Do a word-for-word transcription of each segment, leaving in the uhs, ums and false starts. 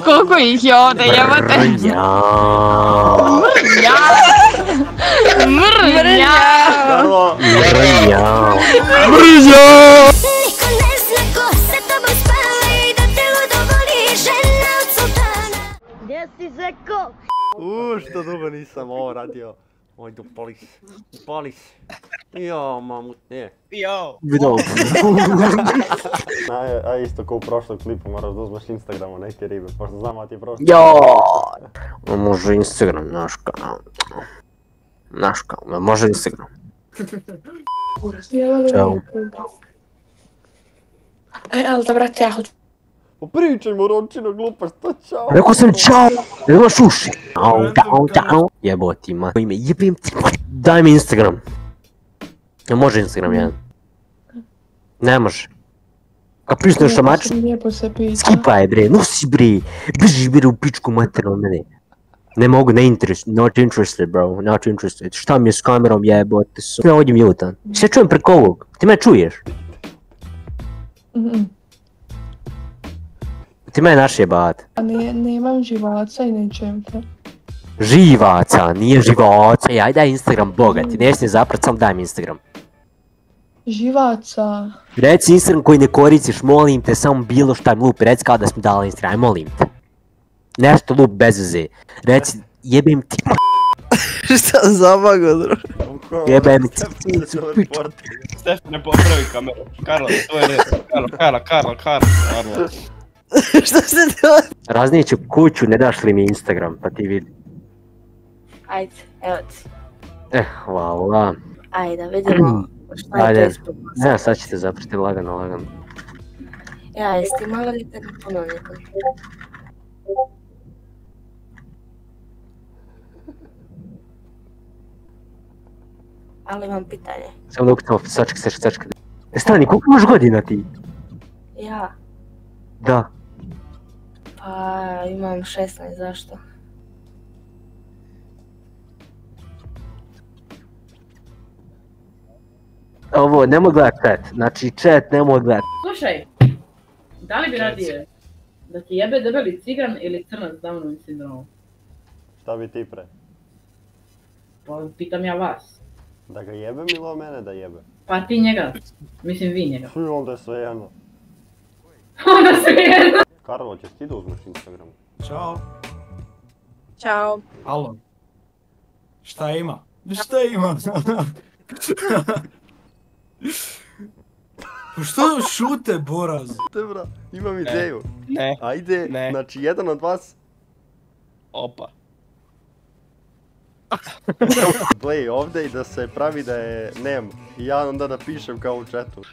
koliko ih je ovdje, jebate? Mrnja. Mrnja. Mrnja. Karlo. Mrnja. Mrnja. Niko ne zna ko se tobom spava i da te ludo voli žena od sultana. Gdje si zeko? Uuu, što dugo nisam ovo radio. Ojde, upali se. Upali se. Jo, mamu, ne. Jo. Video. A, a isto ko u prošlom klipu moraš da uzmeš Instagramu neke ribe, pošto znam a ti je prošlo. Jo. Može Instagram, naš kanal. Naš kanal, može Instagram. Ćao. E, ali da brate, ja hoću. Pričajmo Rončino glupost, čao. Rekao sam čao, da imaš uši. Au, au, au. Jebo ti ma. Ime, jebim ti. Daj mi Instagram. Ne može Instagram jedan. Ne može. A prisneš šamaču? Skipaj bre, nosi bre. Brži bre u pičku materinu mene. Ne mogu, ne interest, not interested bro, not interested. Šta mi je s kamerom jebote su? Ja ovdje mutan. Sve čujem preko ovog. Ti me čuješ? Mhm. Ti mene naš jebat. A ne, nemam živaca i ne čujem te. Živaca, nije živaca. Aj daj Instagram boga, ti ne smije zaprat, sam daj mi Instagram. Živaca. Reci Instagram koji ne koristiš, molim te, samo bilo šta mi lupi, reci kao da smo dali Instagram, aj molim te. Nešto lup bez veze. Reci, jebem ti Šta zabago, druž? jebem ti Stefane, popravi kameru. Karlo, to je red. Karlo, Karlo, Karlo, Karlo, Karlo. Šta se to? Raznijeću kuću, ne daš li mi Instagram, pa ti vidi. Ajde, evo ti. Eh, hvala. Ajde, vidimo šta je to Ajde, ispod nas. ne, sad ćete zaprati lagano, lagano. Ja, jesi ti malo li te ne ponovnikom? Ali imam pitanje. Samo da ukucamo, sačekaj, sačekaj, sačekaj. E, stani, koliko imaš godina ti? Ja, Da. pa imam šesnaest, zašto? Ovo, nemoj gledat chat, znači chat nemoj gledat. Slušaj, da li bi radije da ti jebe debeli cigan ili crnac s Downovim sindromom? Šta bi ti pre? Pa pitam ja vas. Da ga jebem ili o mene da jebe? Pa ti njega, mislim vi njega. Fuj, onda je sve jedno. Onda se jedno. Karlo, ćeš ti da uzmeš Instagram? Ćao. Ćao. Alo. Šta ima? Šta ima? Pa što šute, Boraz? Te bra, imam ideju. Ne. Ajde, Ne. znači jedan od vas... Opa. Play ovdje i da se pravi da je nem. I ja onda napišem kao u chatu.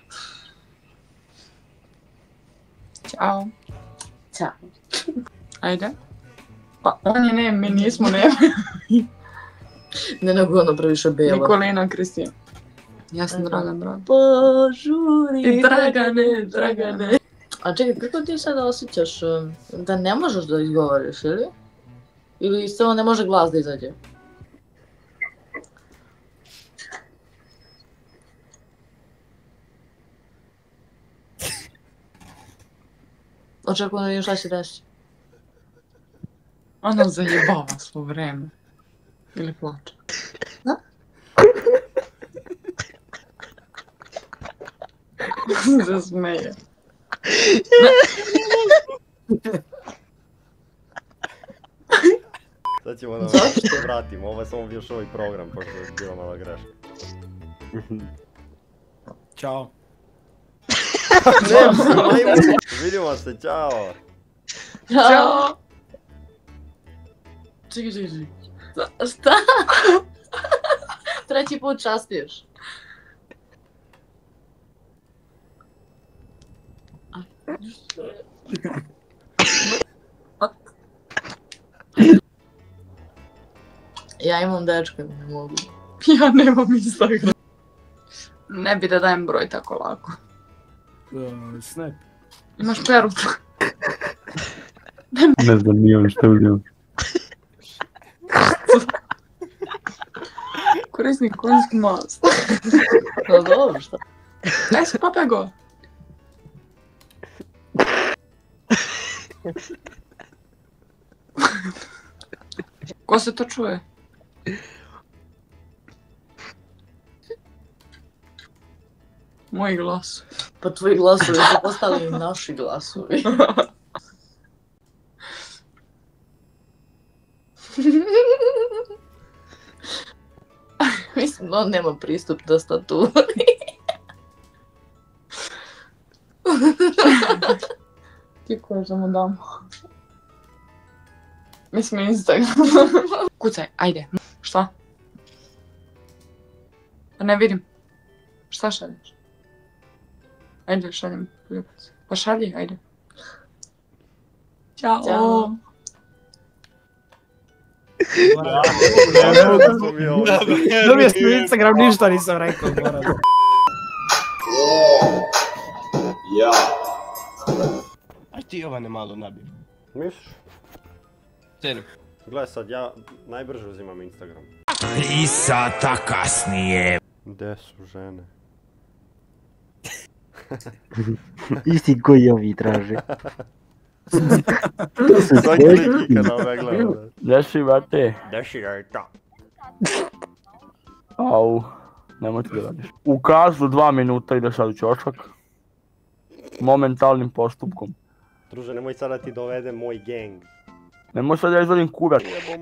Ćao. Ćao. Ajde. Pa on je nem, mi nismo nem. Ne nego ono previše belo. Nikolina Kristijan. Ja sam Dragan Dragan. Požuri. I Dragane, Dragane. A čekaj, kako ti sada osjećaš um, da ne možeš da izgovoriš, ili? Ili samo ne može glas da izađe? Očekujem da vidim šta će desiti. Ona zajebava svo vreme. Ili plače. Da? Se smeje. Sad ćemo da se vratimo, ovo je samo još ovaj program, pošto je bila mala greška. Ćao. Ne, vidimo se, čao! Ćao! Čekaj, čekaj, čekaj. Šta? Treći put častiš. Ja imam dečka, ne mogu. Ja nemam Instagram. Ne bi da dajem broj tako lako. Uh, snap. Imaš peru. Ne znam, nijem šta uđem. Korisnik konjski mast. No dobro, šta? Daj se papego. Ko se to čuje? Moji glas. Pa tvoji glasovi su postali i naši glasovi. Mislim, on nema pristup tastaturi. Ti koje da mu dam? Mislim, Instagram. Kucaj, ajde. Šta? Pa ne vidim. Šta šalješ? Ajde, šaljem. Pa šalji, ajde. Ćao. Ćao. Dobio sam Instagram, ništa nisam rekao, Boraz. Ja. Aj ti Jovane malo nabij. Misliš? Cijenim. Gle sad, ja najbrže uzimam Instagram. Tri sata kasnije. Gde su žene? Isti koji ovi traže. Svaki lik ikada ove gleda. Gdje si, brate? Gdje si, rejta? Au, nemoj ti da radiš. U kaznu dva minuta ideš sad u ćošak. Momentalnim postupkom. Druže, nemoj sad da ti dovedem moj gang. Nemoj sad da izvodim kurac.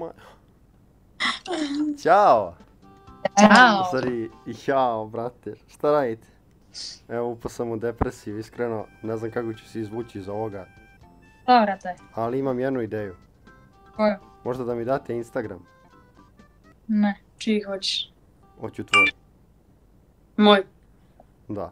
Ćao! Ćao! Sorry, jao, brate, šta radite? Evo, upao sam u depresiju, iskreno, ne znam kako ću se izvući iz ovoga. Što, brate? Ali imam jednu ideju. Koju? Možda da mi date Instagram? Ne, čiji hoćeš? Hoću tvoj. Moj. Da.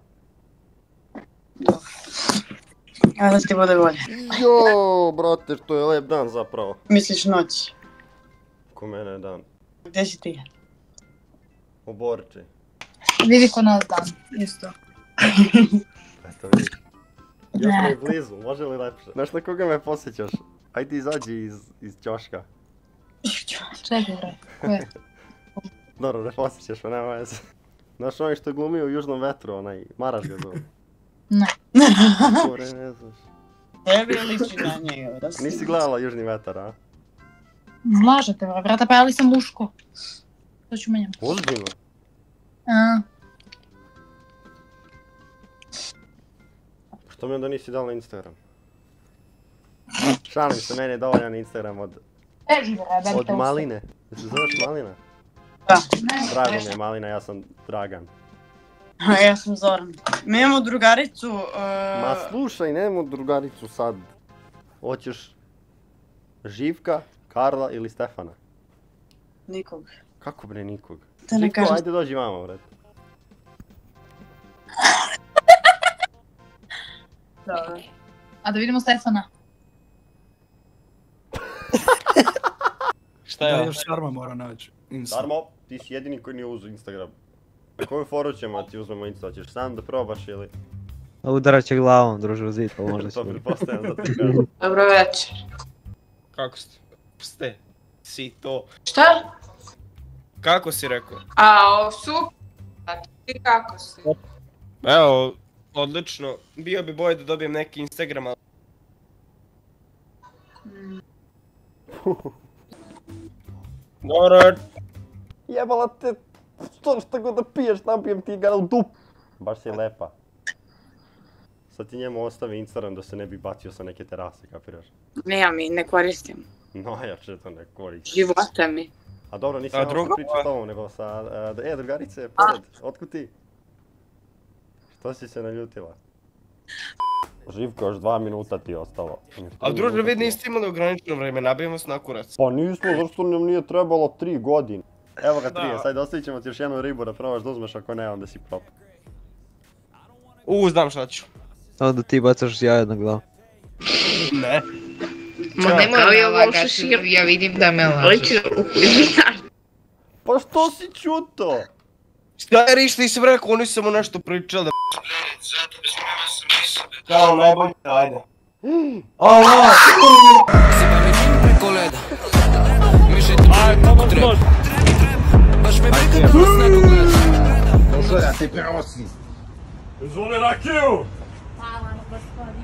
Evo da ti bude bolje. Jo, brate, što je lep dan zapravo. Misliš noć? Ko mene je dan. Gdje si ti? U Borči. Vidi ko nas dan, isto. Eto vidi. Ja sam i blizu, može li lepše? Znaš na koga me posjećaš? Ajde izađi iz, iz ćoška. Čekaj bre, ko je? Dobro, ne posjećaš me, nema veze. Znaš onaj što je glumio u Južnom vetru, onaj, Maraš ga zove. Ne. Kore, ne znaš. Tebi liči na njega, da si... Nisi gledala Južni vetar, a? Zlažete bre, brata, pa ja li sam muško? To ću menjam. Ozbiljno? A. Što mi onda nisi dala Instagram? Šalim se, meni je dovoljan Instagram od... Teži bre, da Od Maline. Da se zoveš Malina? Da. Drago mi je Malina, ja sam Dragan. A ja sam Zoran. Mi imamo drugaricu... Ma slušaj, nemamo drugaricu sad. Hoćeš Živka, Karla ili Stefana? Nikog. Kako bre nikog? Da ne Živko, kažem. ajde dođi mama, bre. Dobro. A da vidimo Stefana. Šta je Da, ovo? još Sarma mora naći. Insta. Sarmo, ti si jedini koji nije uzeo Instagram. Koju foru ćemo ti uzmemo Insta? Ćeš sam da probaš ili? Udarat će glavom, druže, u zid, pa možda će. To pretpostavljam da ti kažem. Dobro večer. Kako ste? Ste? Si to? Šta? Kako si rekao? A, o, super. A ti kako si? Evo, odlično. Bio bi bolje da dobijem neki Instagram, ali... Dobro. Jebala te, što šta god da piješ, napijem ti ga u dup. Baš si lepa. Sad ti njemu ostavi Instagram da se ne bi bacio sa neke terase, kapiraš? Ne, ja mi ne koristim. No, ja će to ne koristim. Života mi. A dobro, nisam A imao drugo? sam pričao s tobom, nego sa... a, E, drugarice, pored, otkud ti? Što si se naljutila? Živko, još dva minuta ti je ostalo. A druže, vi niste imali ograničeno vreme, nabijemo se na kurac. Pa nismo, zašto nam nije trebalo tri godine? Evo ga trije, Da. sad ostavit ćemo ti još jednu ribu da probaš da uzmeš, ako ne, onda si prop. U, znam šta ću. Onda ti bacaš jaja na glavu. Ne. Ma nemoj me lagati, ja vidim da me lažeš. Pa što si čuto? Šta je Riš, ti si rekao, oni su mu nešto pričali da... Kao najbolje, ajde. Alo! Ajde, tamo treba. Baš me briga da vas neko gleda. Dobro, ja te prosim. Izvoli rakiju! Hvala, gospodin.